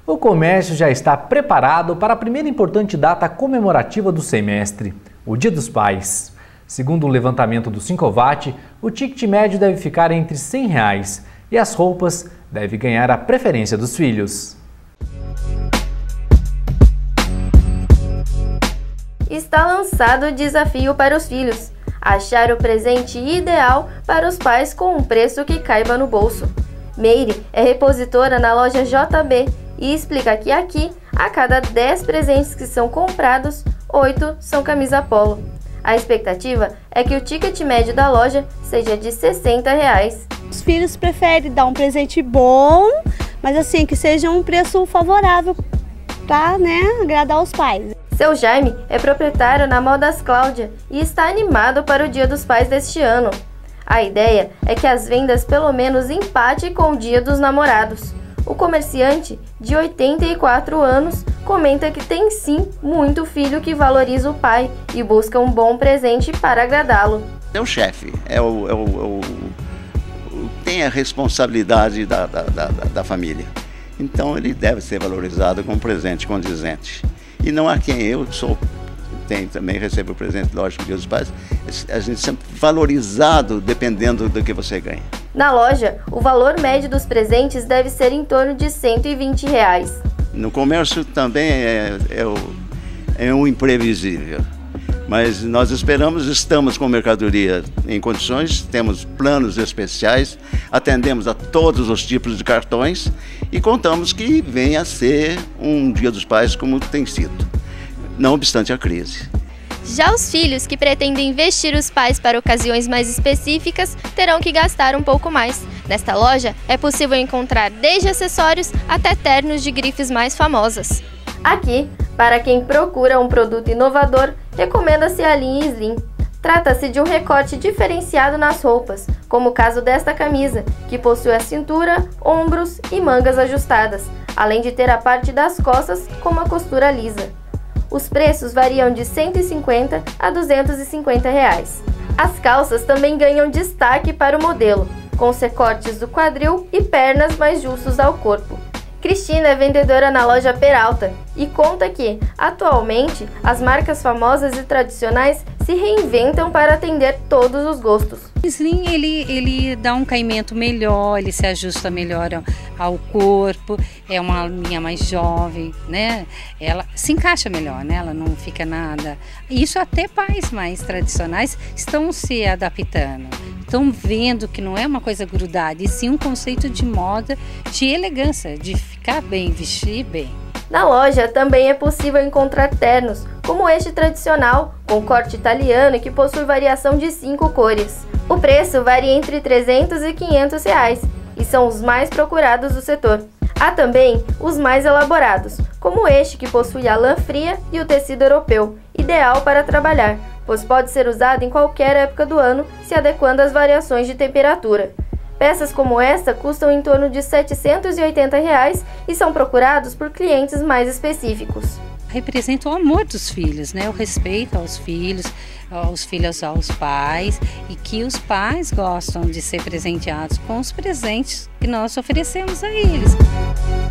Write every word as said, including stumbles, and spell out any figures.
O comércio já está preparado para a primeira importante data comemorativa do semestre, o Dia dos Pais. Segundo o levantamento do Sincovat, o ticket médio deve ficar entre cem reais e as roupas devem ganhar a preferência dos filhos. Está lançado o desafio para os filhos: achar o presente ideal para os pais com um preço que caiba no bolso. Meire é repositora na loja J B e explica que aqui, a cada dez presentes que são comprados, oito são camisa polo. A expectativa é que o ticket médio da loja seja de sessenta reais. Os filhos preferem dar um presente bom, mas assim, que seja um preço favorável para, né, agradar os pais. Seu Jaime é proprietário na Modas Cláudia e está animado para o Dia dos Pais deste ano. A ideia é que as vendas pelo menos empatem com o Dia dos Namorados. O comerciante, de oitenta e quatro anos, comenta que tem sim muito filho que valoriza o pai e busca um bom presente para agradá-lo. É o chefe, é o, é o, é o, tem a responsabilidade da, da, da, da família. Então ele deve ser valorizado com um presente condizente. E não há quem eu sou, tem, também recebo o presente, lógico, Dia dos Pais, a gente sempre valorizado dependendo do que você ganha. Na loja, o valor médio dos presentes deve ser em torno de cento e vinte reais. No comércio também é, é, o, é um imprevisível, mas nós esperamos, estamos com mercadoria em condições, temos planos especiais, atendemos a todos os tipos de cartões e contamos que venha a ser um Dia dos Pais como tem sido, não obstante a crise. Já os filhos que pretendem vestir os pais para ocasiões mais específicas terão que gastar um pouco mais. Nesta loja é possível encontrar desde acessórios até ternos de grifes mais famosas. Aqui, para quem procura um produto inovador, recomenda-se a linha Slim. Trata-se de um recorte diferenciado nas roupas, como o caso desta camisa, que possui a cintura, ombros e mangas ajustadas, além de ter a parte das costas com uma costura lisa. Os preços variam de cento e cinquenta a duzentos e cinquenta reais. As calças também ganham destaque para o modelo, com os recortes do quadril e pernas mais justos ao corpo. Cristina é vendedora na loja Peralta e conta que, atualmente, as marcas famosas e tradicionais se reinventam para atender todos os gostos. O Slim, ele, ele dá um caimento melhor, ele se ajusta melhor ao corpo, é uma linha mais jovem, né? Ela se encaixa melhor, né? Ela não fica nada. Isso até pais mais tradicionais estão se adaptando. Estão vendo que não é uma coisa grudada, e sim um conceito de moda, de elegância, de ficar bem, vestir bem. Na loja também é possível encontrar ternos, como este tradicional, com corte italiano e que possui variação de cinco cores. O preço varia entre trezentos e quinhentos reais e são os mais procurados do setor. Há também os mais elaborados, como este que possui a lã fria e o tecido europeu, ideal para trabalhar, pois pode ser usado em qualquer época do ano, se adequando às variações de temperatura. Peças como esta custam em torno de setecentos e oitenta reais e são procurados por clientes mais específicos. Representa o amor dos filhos, né? O respeito aos filhos, aos filhos aos pais, e que os pais gostam de ser presenteados com os presentes que nós oferecemos a eles.